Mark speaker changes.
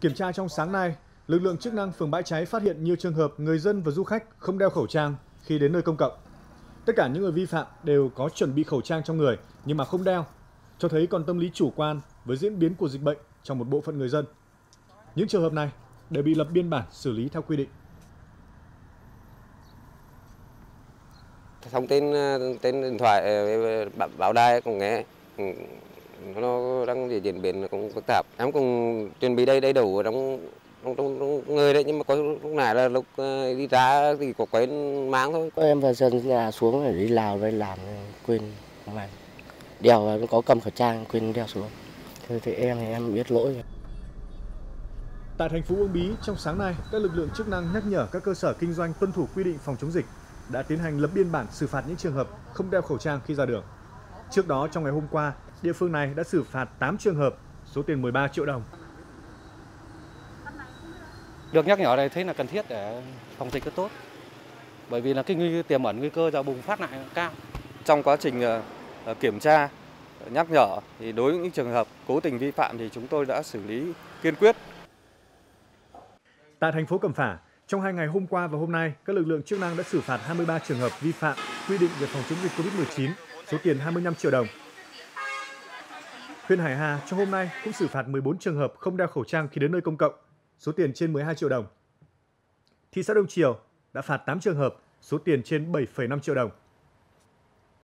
Speaker 1: Kiểm tra trong sáng nay, lực lượng chức năng phường Bãi Cháy phát hiện nhiều trường hợp người dân và du khách không đeo khẩu trang khi đến nơi công cộng. Tất cả những người vi phạm đều có chuẩn bị khẩu trang trong người nhưng mà không đeo, cho thấy còn tâm lý chủ quan với diễn biến của dịch bệnh trong một bộ phận người dân. Những trường hợp này đều bị lập biên bản xử lý theo quy định.
Speaker 2: Thông tin trên điện thoại báo đài cũng nghe nó đang diễn biến cũng phức tạp. Em cũng chuẩn bị đầy đủ trong người đấy, nhưng mà có lúc này là lúc đi ra thì có quên mang thôi.
Speaker 3: Em vừa dần nhà xuống để đi Lào đây làm quên mang đeo, có cầm khẩu trang quên đeo xuống. Thì em biết lỗi.
Speaker 1: Tại thành phố Uông Bí, trong sáng nay, các lực lượng chức năng nhắc nhở các cơ sở kinh doanh tuân thủ quy định phòng chống dịch, đã tiến hành lập biên bản xử phạt những trường hợp không đeo khẩu trang khi ra đường. Trước đó, trong ngày hôm qua, địa phương này đã xử phạt 8 trường hợp, số tiền 13 triệu đồng.
Speaker 4: Được nhắc nhở này thấy là cần thiết để phòng dịch tốt, bởi vì là cái tiềm ẩn nguy cơ ra bùng phát lại cao.
Speaker 5: Trong quá trình kiểm tra, nhắc nhở thì đối với những trường hợp cố tình vi phạm thì chúng tôi đã xử lý kiên quyết.
Speaker 1: Tại thành phố Cẩm Phả, trong 2 ngày hôm qua và hôm nay, các lực lượng chức năng đã xử phạt 23 trường hợp vi phạm quy định về phòng chống dịch Covid-19, số tiền 25 triệu đồng. Huyện Hải Hà trong hôm nay cũng xử phạt 14 trường hợp không đeo khẩu trang khi đến nơi công cộng, số tiền trên 12 triệu đồng. Thị xã Đông Triều đã phạt 8 trường hợp, số tiền trên 7,5 triệu đồng.